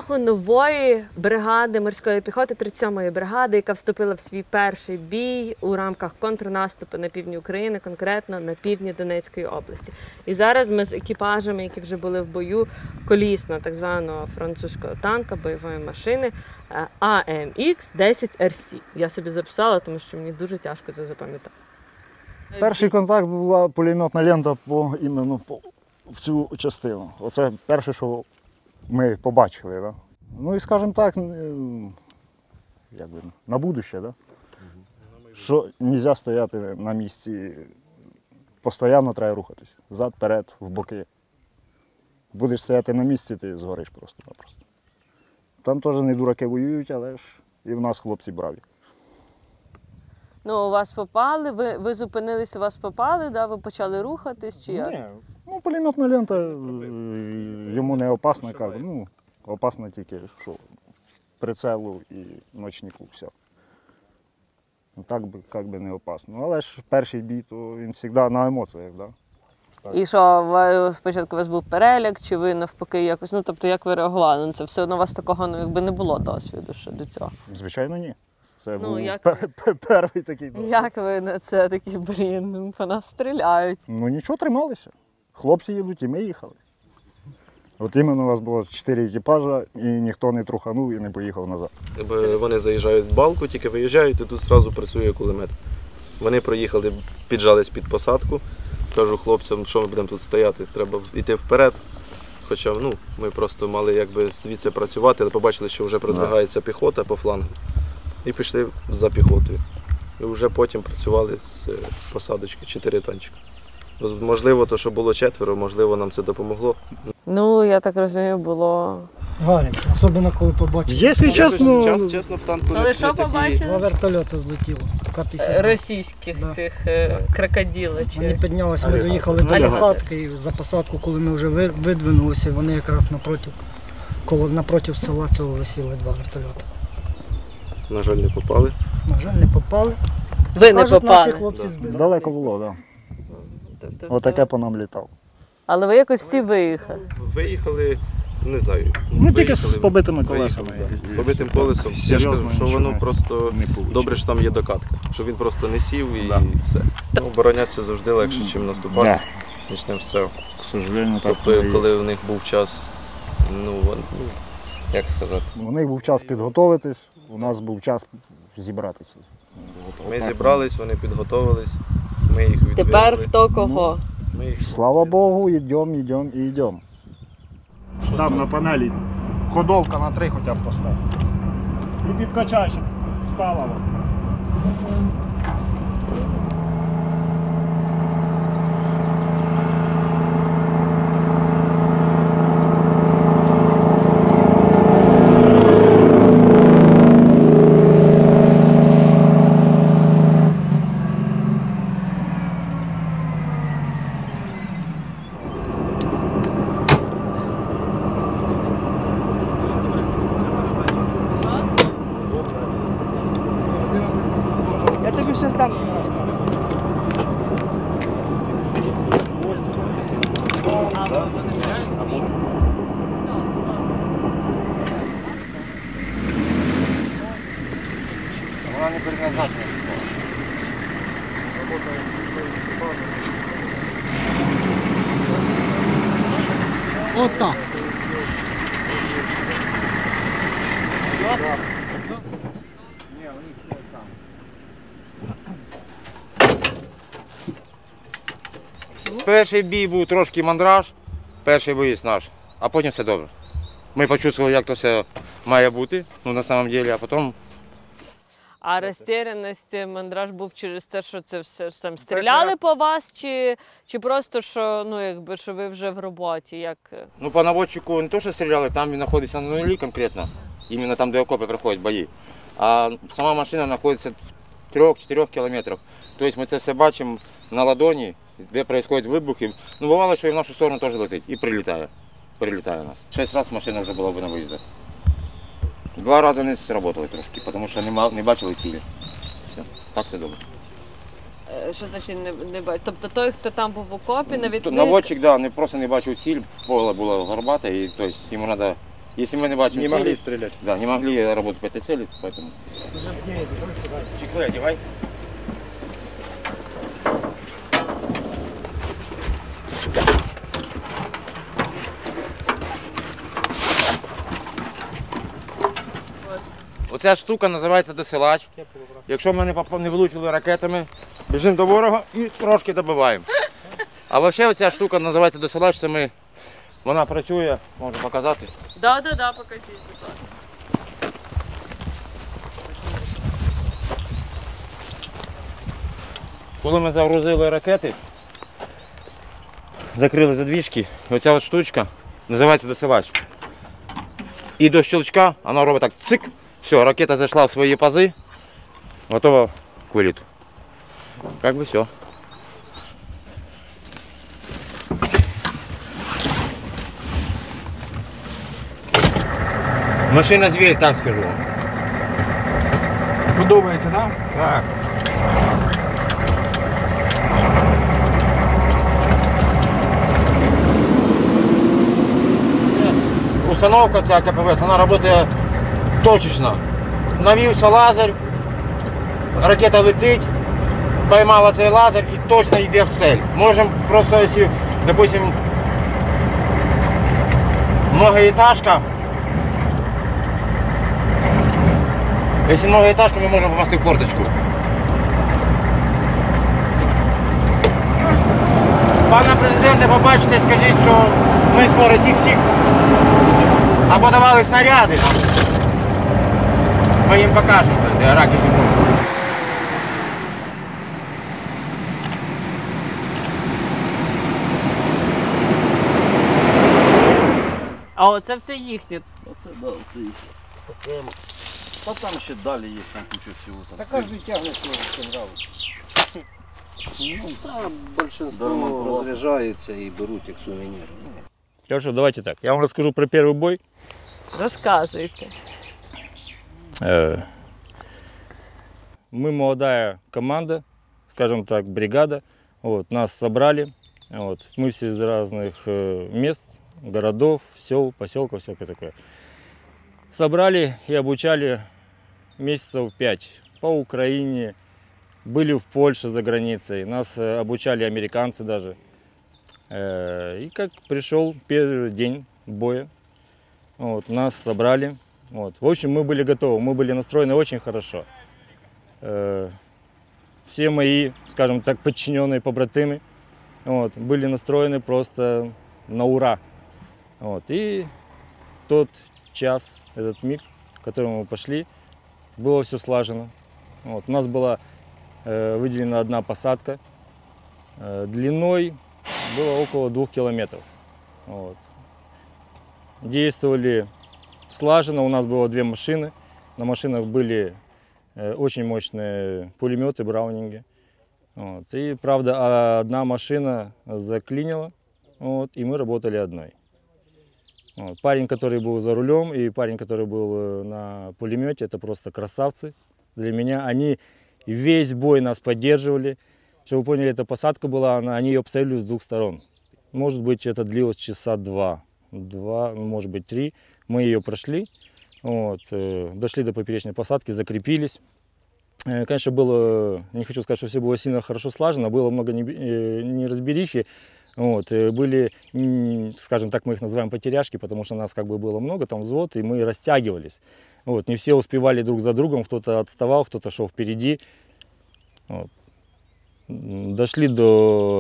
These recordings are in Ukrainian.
шляху нової бригади морської піхоти, 37-ї бригади, яка вступила в свій перший бій у рамках контрнаступу на півдні України, конкретно на півдні Донецької області. І зараз ми з екіпажами, які вже були в бою, колісно так званого французького танка, бойової машини AMX-10RC. Я собі записала, тому що мені дуже тяжко це запам'ятати. Перший контакт була пулеметна лента іменно в цю частину. Оце перше, що ми побачили. Да? Ну і, скажімо так, якби, на будуще, да? Що не можна стояти на місці, постійно треба рухатись. Зад, перед, в боки. Будеш стояти на місці, ти згориш просто-напросто. Там теж не дураки воюють, але ж і в нас хлопці браві. Ну, у вас попали, ви зупинилися, у вас попали, да? Ви почали рухатись чи як? Ні, ну, пулеметна лента йому не опасна, кажу. Ну, опасна тільки, що прицелу і ночнику, все. Так би, як би не опасно. Але ж перший бій, то він завжди на емоціях, да? І що, спочатку у вас був переляк, чи ви навпаки якось, ну, тобто, як ви реагували? Ну, це все одно у вас такого, ну, якби не було досвіду ще до цього. Звичайно, ні. Це був як... перший такий досвід. Як ви на це такі, блін, по нас стріляють? Ну нічого, трималися. Хлопці їдуть і ми їхали. От іменно у вас було 4 екіпажа і ніхто не труханув і не поїхав назад. Вони заїжджають в балку, тільки виїжджають і тут одразу працює кулемет. Вони проїхали, піджались під посадку. Кажу хлопцям, що ми будемо тут стояти, треба йти вперед. Хоча ми просто мали якби звідси працювати, але побачили, що вже продвигається піхота по флангу. І пішли за піхотою. І вже потім працювали з посадочки 4 танчика. Можливо, то, що було 4, можливо, нам це допомогло. Ну, я так розумію, було... Гаряче, особливо коли побачили. Якщо чесно... Чесно, в танку Але що побачили? Два вертольоти злетіло. К-50. Російських Да. цих крокодилів. Вони піднялися, ми доїхали до посадки, і за посадку, коли ми вже видвинулися, вони якраз напроти села цього висіли 2 вертольоти. На жаль, не попали. На жаль, не попали. Ви не Кажуть, попали. наші хлопці збили. Далеко було, так. Тобто Да. все. Отаке по нам літав. Але ви якось всі виїхали. Виїхали, не знаю. Ну тільки з побитими колесами. З побитим колесом. Я ж Серйозно, кажу, що нічого воно просто не получить. добре, що там є докатка. Що він просто не сів і Да. все. Оборонятися завжди легше, ніж наступати. Да. Почнемо з цього. К сожалению, так. Тобто, коли в них був час, як сказати, У них був час підготуватись, у нас був час зібратися. ми зібрались, вони підготовились, ми їх відвели. Тепер хто кого? Ми їх... Слава Богу, йдемо і йдемо. Там на панелі ходовка на 3 хоча б постав. І підкачай, щоб встала. Я тобі ще стану. Вона не передназначена. Отак. Перший бій був трошки мандраж, перший боєць наш, а потім все добре. Ми почувствували, як то все має бути, на самом деле, а потім... А розтеряність, мандраж був через те, що це все там стріляли по вас, чи просто, що ви вже в роботі? Як... Ну, по наводчику не то, що стріляли, там він знаходиться на нулі конкретно, іменно там, де окопи проходять бої. А сама машина знаходиться в 3-4 кілометрах. Тобто ми це все бачимо на ладоні, де відбуваються вибухи. Ну, бувало, що і в нашу сторону теж летить і прилітає. Прилітає нас. 6 разів машина вже була на виїздах. 2 рази не сработали трошки, тому що не бачили цілі. Все. Так все добре. Що значить не бачить? Тобто той, хто там був в окопі, навіть Наводчик, да, просто не бачив ціль, поле було горбате, і тобто, йому треба Если мы не бачим Не могли цели, стріляти. да, не могли работать по этой цели, поэтому... Чехлы одевай. Оця штука називається досилач. Якщо ми не влучили ракетами, біжимо до ворога і трошки добиваємо. А взагалі оця штука називається досилач, це вона працює, можу показати. Да, покажіть, будь ласка. Коли ми загрузили ракети, закрили задвіжки, оця от штучка називається досилач. І до щелчка вона робить так цик, все, ракета зайшла в свої пази, готова к виліту. Как бы все. Машина звір, так скажу. Подобається, так? Так. Установка ця КПВС, вона працює точечно. Навівся лазер, ракета летить, поймала цей лазер і точно йде в цель. Можемо просто, якщо, допустим, многоэтажка, якщо многоэтажка, ми можемо попасти в форточку. Пане президенте, побачите, скажіть, що ми скоро цих всіх або давали снаряди нам. Ми їм покажемо, де раки зимують. А оце все їхнє. Оце, да, це їх. Та там ще далі є, там куча всього. Та кожен тягне свого кінжалу. Ну, там большинство розряджаються і беруть як сувенір. Хорошо, давайте так. Я вам расскажу про первый бой. Розказуйте. Мы молодая команда, скажем так, бригада. Вот, нас собрали. Вот, мы все из разных мест, городов, сел, поселков, всякое такое. Собрали и обучали месяцев 5 по Украине. Были в Польше за границей. Нас обучали американцы даже. И как пришел первый день боя, вот, нас собрали. Вот. В общем, мы были готовы, мы были настроены очень хорошо. Все мои, скажем так, подчиненные побратимы вот, были настроены просто на ура. Вот. И тот час, этот миг, в который мы пошли, было все слажено. Вот. У нас была выделена одна посадка длиной было около 2 километров. Вот. Действовали слаженно, у нас было 2 машины. На машинах были очень мощные пулеметы, браунинги. Вот. И правда, одна машина заклинила, вот, и мы работали одной. Вот. Парень, который был за рулем, и парень, который был на пулемете, это просто красавцы для меня. Они весь бой нас поддерживали. Чтобы вы поняли, эта посадка была, они ее обстреливали с 2 сторон. Может быть, это длилось часа 2, может быть 3. Мы ее прошли, вот, дошли до поперечной посадки, закрепились. Конечно, было, не хочу сказать, что все было сильно хорошо слажено, было много неразберихи. Вот, были, скажем так, мы их называем потеряшки, потому что нас как бы было много, там взвод, и мы растягивались. Вот, не все успевали друг за другом, кто-то отставал, кто-то шел впереди. Вот. Дошли до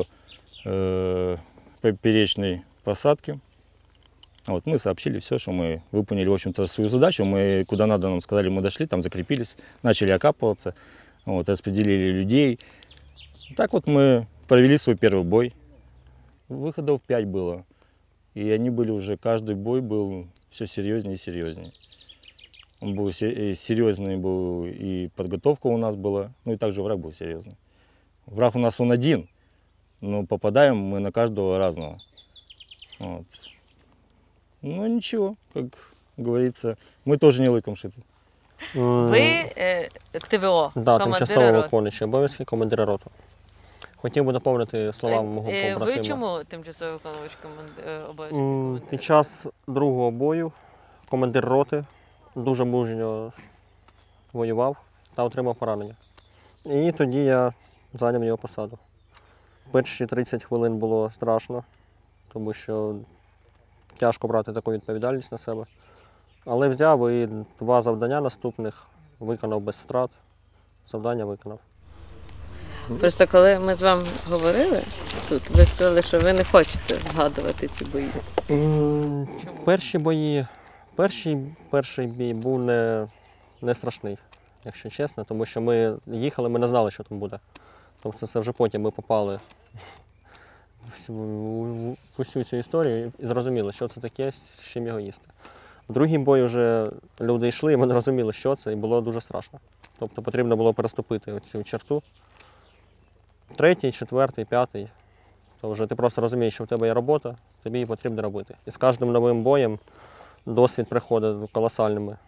поперечной посадки. Вот, мы сообщили все, что мы выполнили, в общем-то, свою задачу. Мы куда надо нам сказали, мы дошли, там закрепились, начали окапываться, вот, распределили людей. Так вот мы провели свой первый бой. Выходов 5 было. И они были уже, каждый бой был все серьезнее и серьезнее. Он был серьезный, был и подготовка у нас была, ну и также враг был серьезный. Враг у нас он один, но попадаем мы на каждого разного. Вот. Ну ничего, как говорится, мы тоже не лыком шиты. Ви ТВО, Да, командир тимчасово роти. виконуючий обов'язки командира роту. Хотів би доповнити слова мого побратима. Ви чому тимчасово виконувач обов'язків командира? Під час другого бою командир роти, дуже мужньо воював та отримав поранення. І тоді я зайняв його посаду. Перші 30 хвилин було страшно, тому що тяжко брати таку відповідальність на себе. Але взяв і 2 завдання наступних виконав без втрат. Завдання виконав. Просто коли ми з вами говорили тут, ви сказали, що ви не хочете згадувати ці бої. Перші бої, перший бій був не страшний, якщо чесно, тому що ми їхали, ми не знали, що там буде. Тобто це вже потім ми попали в усю цю історію і зрозуміли, що це таке, з чим його їсти. В другий бой вже люди йшли, і ми не розуміли, що це, і було дуже страшно. Тобто потрібно було переступити цю черту. 3-й, 4-й, 5-й. То вже ти просто розумієш, що в тебе є робота, тобі її потрібно робити. І з кожним новим боєм досвід приходить колосальними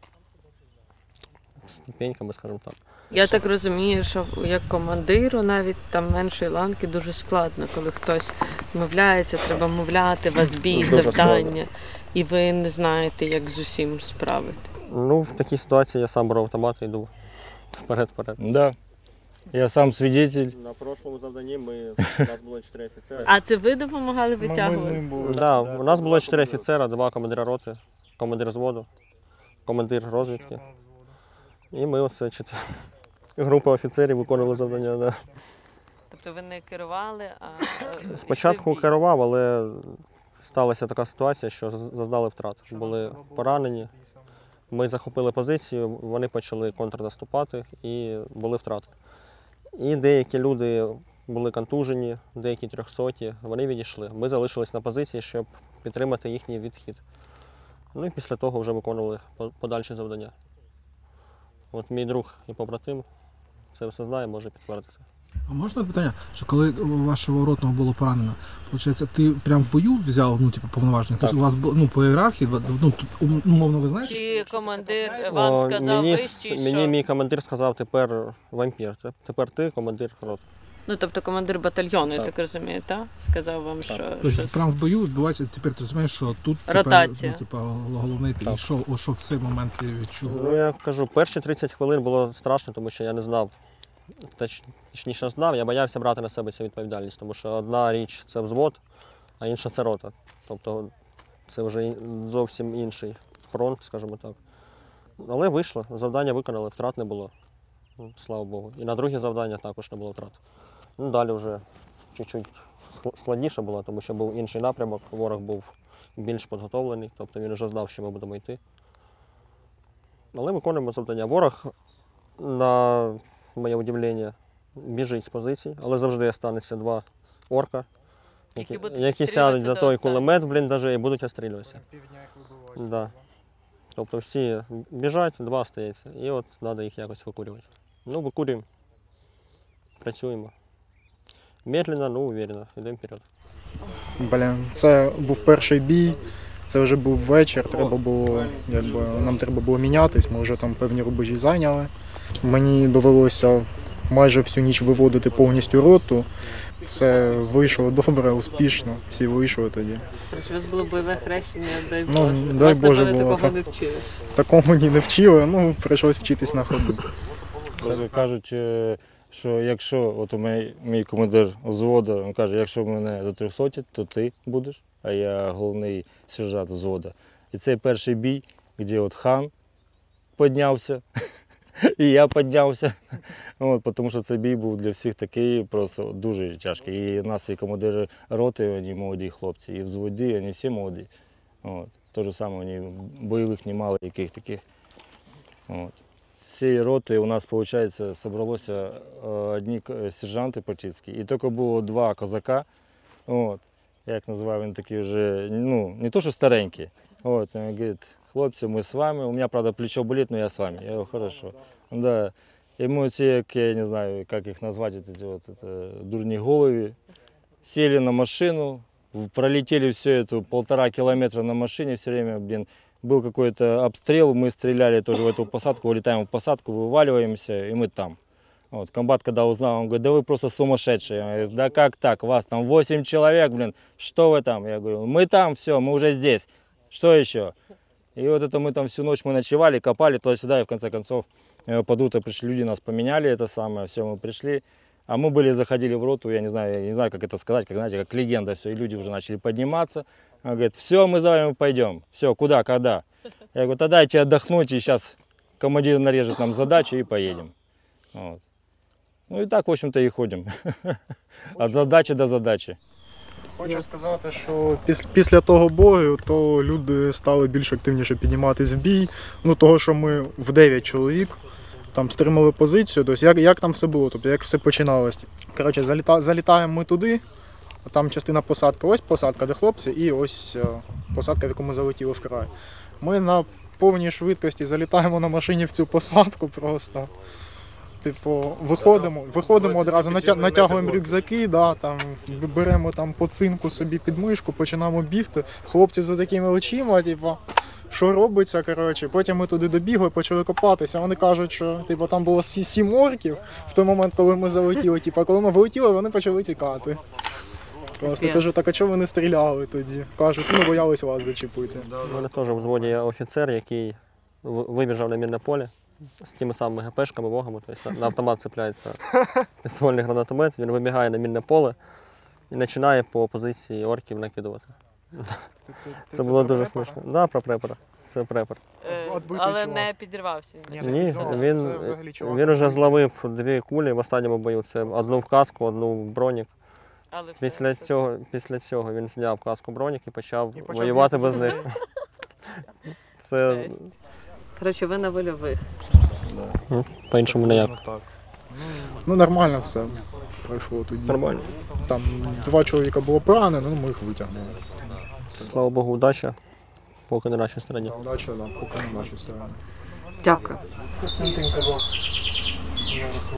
ступеньками, скажімо так. Я так розумію, що як командиру навіть там меншої ланки дуже складно, коли хтось вмовляється, треба мовляти, вас бій, Дуже завдання, складно. і ви не знаєте, як з усім справити. Ну, в такій ситуації я сам беру автомат і йду вперед-вперед. Да. Я сам свидетель. На прошлому завданні у нас було 4 офіцери. А це ви допомагали витягувати? Да, у нас було 4 офіцера, 2 командира роти, командир взводу, командир розвідки. І ми оце група офіцерів виконували завдання. Да. Тобто ви не керували, а Спочатку керував, але сталася така ситуація, що зазнали втрат. Були поранені, ми захопили позицію, вони почали контрнаступати і були втрати. І деякі люди були контужені, деякі 300-ті, вони відійшли. Ми залишились на позиції, щоб підтримати їхній відхід. Ну і після того вже виконували подальші завдання. От мій друг і побратим це все знає, може підтвердити. А можна питання, що коли вашого ротного було поранено, виходить, ти прям в бою взяв, повноваження? Тобто у вас по ієрархії, умовно ви знаєте? чи командир вам сказав вищий, Мені що... мій командир сказав, тепер вампір, тепер ти командир роти. Ну, тобто командир батальйону, я так розумію, так? Сказав вам, що... Тобто прямо в бою відбувається, тепер ти розумієш, що тут Ротація. головний ти. І що в цей момент ти відчув? Ну, я кажу, перші 30 хвилин було страшно, тому що я не знав, точніше знав, я боявся брати на себе цю відповідальність, тому що одна річ – це взвод, а інша – це рота. Тобто це вже зовсім інший фронт, скажімо так. Але вийшло, завдання виконали, втрат не було, слава Богу. І на друге завдання також не було втрат. Ну, далі вже чуть-чуть складніше було, тому що був інший напрямок, ворог був більш підготовлений, тобто він вже знав, що ми будемо йти. Але виконуємо завдання. Ворог, на моє удивлення, біжить з позицій, але завжди останеться 2 орка, які сядуть за той кулемет в бліндажі і будуть обстрілюватися. Да. Тобто всі біжать, 2 остається, і от треба їх якось викурювати. Ну, викурюємо, працюємо. Медленно, но уверенно, йдемо вперед. Це був перший бій, це вже був вечір, нам треба було мінятись, ми вже там певні рубежі зайняли. Мені довелося майже всю ніч виводити повністю роту. Все вийшло добре, успішно, всі вийшли тоді. У вас було бойове хрещення, дай Боже. Ну, дай вас, Боже, напевно, було такого так. не вчили. Такого мені не вчили, прийшлось вчитись на ходу. Кажуть, що якщо от мій командир взводу, він каже, якщо мене за 300, то ти будеш, а я головний сержант взводу. І цей перший бій, де от хан піднявся, і я піднявся, тому що цей бій був для всіх такий просто дуже тяжкий. І нас, і командири роти, вони молоді хлопці, і взводи, вони всі молоді. Те ж саме, вони бойових немало яких таких. З цієї роти у нас, виходить, зібралося одні сержанти початські, і тільки було 2 козака. Як називав він такі вже, не то, що старенькі. Він говорить, хлопці, ми з вами, у мене, правда, плечо болить, але я з вами. Я говорю, хорошо. Да. І ми ці, я не знаю, як їх назвати, дурні голови, сели на машину, пролетели все это 1,5 километра на машине, все время, был какой-то обстрел, мы стреляли тоже в эту посадку, вылетаем в посадку, вываливаемся, и мы там. Комбат, когда узнал, он говорит, да вы просто сумасшедшие. Я говорю, да как так, вас там 8 человек, что вы там? Я говорю, мы там, все, мы уже здесь, что еще? И вот это мы там всю ночь мы ночевали, копали туда-сюда, и в конце концов под утро пришли люди, нас поменяли, это самое, все, мы пришли. А мы заходили в роту, я не знаю, как это сказать, как, знаете, как легенда, все, и люди уже начали подниматься. Он говорит, все, мы за вами пойдем. Все, куда, когда? Я говорю, тогда дайте отдохнуть, и сейчас командир нарежет нам задачу и поедем. Вот. Ну и так, в общем-то, і ходимо. Від задачі до задачі. Хочу сказати, що після того бою то люди стали більш активніше підніматись в бій. Ну, того, що ми в 9 чоловік там стримали позицію. Тобто, як там все було, тобто, як все починалось. Коротше, залітаємо ми туди, там частина посадки, ось посадка, де хлопці, і ось посадка, в яку ми залетіли в край. Ми на повній швидкості залітаємо на машині в цю посадку просто. Типу, виходимо одразу, натягуємо рюкзаки, да, там, беремо там по цинку собі під мишку, починаємо бігти. Хлопці за такими очима, типу, що робиться, коротше. Потім ми туди добігли, почали копатися. Вони кажуть, що типу, там було 7 орків в той момент, коли ми залетіли. Типу, коли ми вилетіли, вони почали тікати. Просто кажу, так а чого ви не стріляли тоді? Кажуть, ну боялись вас зачепити. У мене теж в взводі є офіцер, який вибіжав на мінне поле з тими самими ГПшками, вогами, тобто на автомат цепляється підствольний гранатомет, він вибігає на мінне поле і починає по позиції орків накидувати. Це було дуже смішно. Так, да, про препара. Це препар. Але не підірвався. Ні, він вже зловив 2 кулі в останньому бою. Це одну в каску, одну в бронік. Після цього він зняв каску бронік і почав воювати без них. Це... Коротше, ви на вольових. По-іншому ніяк. Ну нормально все пройшло тоді. Нормально. Там 2 чоловіка було поранено, ну ми їх витягнули. Слава Богу, удача. Поки на нашій стороні. Удача, да, поки на нашій стороні. Дякую.